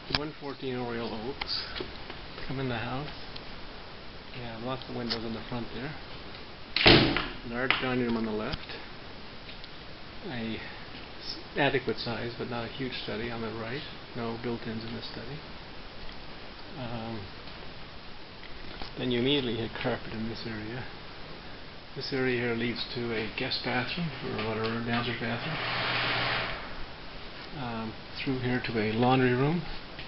114 Oriole Oaks. Come in the house. Yeah, lots of windows in the front there. Large dining room on the left. A adequate size, but not a huge study on the right. No built-ins in this study. Then you immediately hit carpet in this area. This area here leads to a guest bathroom, or whatever, downstairs bathroom. Through here to a laundry room.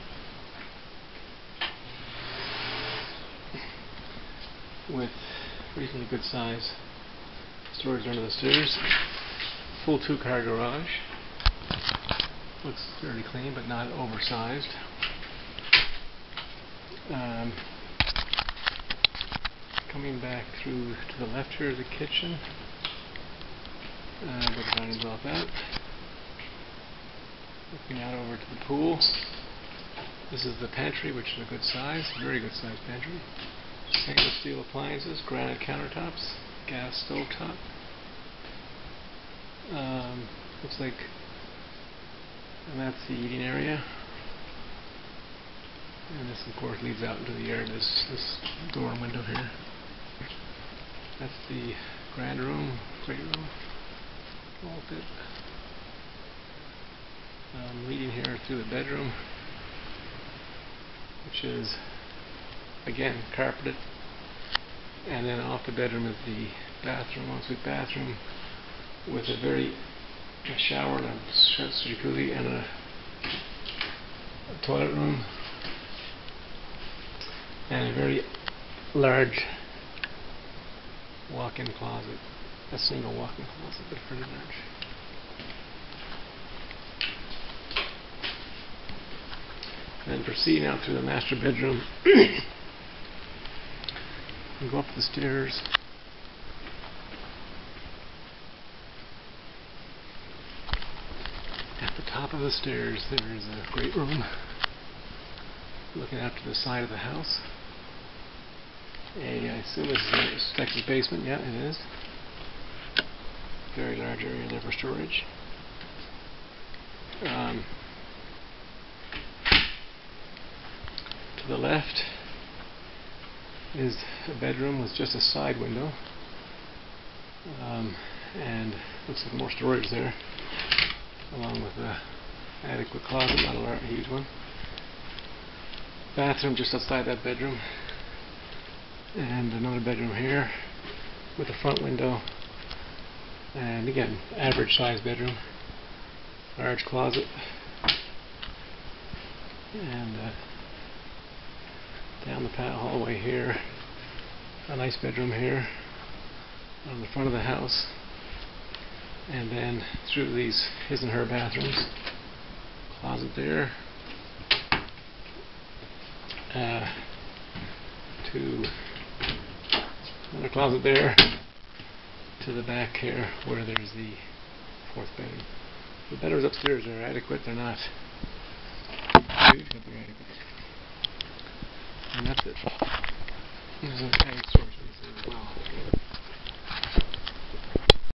With reasonably good size storage under the stairs. Full 2-car garage. Looks fairly clean, but not oversized. Coming back through to the left here is a kitchen. But the dining's off that. Looking out over to the pool. This is the pantry, which is a good size, very good size pantry. Stainless steel appliances, granite countertops, gas stove top. Looks like, and that's the eating area. And this, of course, leads out into the yard. This door and window here. That's the grand room, great room. All fit. Leading here through the bedroom, which is again carpeted, and then off the bedroom is the bathroom, ensuite bathroom, with a shower and a jacuzzi and a toilet room, and a very large walk-in closet, a single walk-in closet, but pretty large. And proceeding out through the master bedroom, you go up the stairs. At the top of the stairs, there is a great room looking out to the side of the house. I assume this is a Texas basement. Yeah, it is. Very large area there for storage. To the left is a bedroom with just a side window, and looks like more storage there, along with an adequate closet, not a huge one. Bathroom just outside that bedroom, and another bedroom here with a front window, and again, average size bedroom, large closet, and down the hallway here, a nice bedroom here on the front of the house, and then through these his and her bathrooms, closet there, to another closet there, to the back here where there's the fourth bedroom. The bedrooms upstairs are adequate, they're not huge, but they're adequate. And that's it. There's an egg source as well.